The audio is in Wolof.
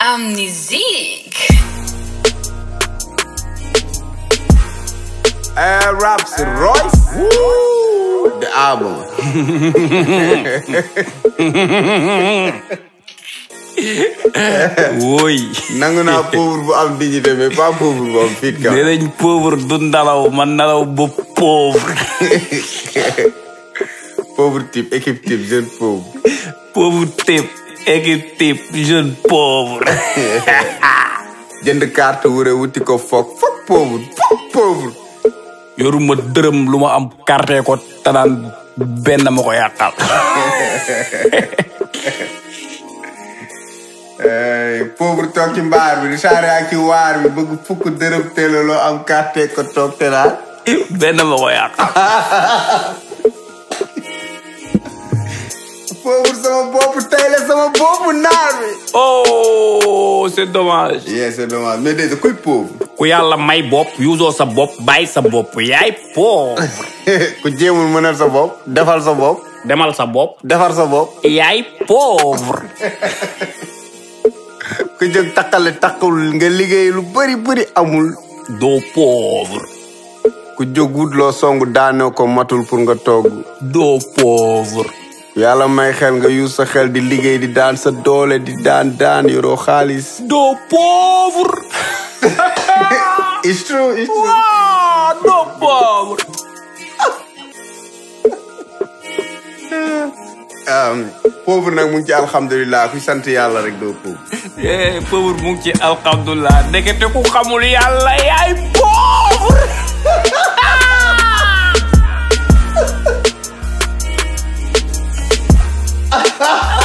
Amnezik. Rapsroyce. Woo! The album. Woy. Nangu naa pauvre bu am dignité mais pas pauvre bu am fit ka. Nee nañ pauvre du ndalaw man nalaw bu pauvre. Pauvre type, équipe type, jeune pauvre. Pauvre type, équipe type, jeune pauvre. Jënd carte wure wuti ko fok pauvre. Yoruma dërëm lu ma am carte ko tanaan benn ma ko yàqal. Pauvre toog ci mbaar bi di saare ak ci waar bi bëgg fukk dërëm teelo loo am carte ko toog te naan benn ma ko yàqal. Pauvre sama bopp tey la sama bopp naar bi. Oh, c'est dommage. Yeah, c'est dommage mais déjà kuy pauvre. Ku yàlla may bopp yuusoo sa bopp bàyyi sa bopp yaay pauvre. Ku jéemul mënal sa bopp defal sa bopp. Demal sa bopp. Defar sa bopp. Yaay pauvre. Ku jóg takkul nga liggéey lu bëri amul. Doo pauvre. Ku jóg wut loo songu daanoo ko matul pour nga togg. Doo pauvre. Yàlla may xel nga use sa xel di liggéey di daan sa doole di daan yoroo xaalis. Doo pauvre. It's true. Ah, doo pauvre. Pauvre nag mu ngi ci alhamdulilah ku sant yàlla rek doo pauvre. Pauvre mu ngi ci alhamdulilah ndekete ku xamul yàlla yaay pauvre. Ha ha!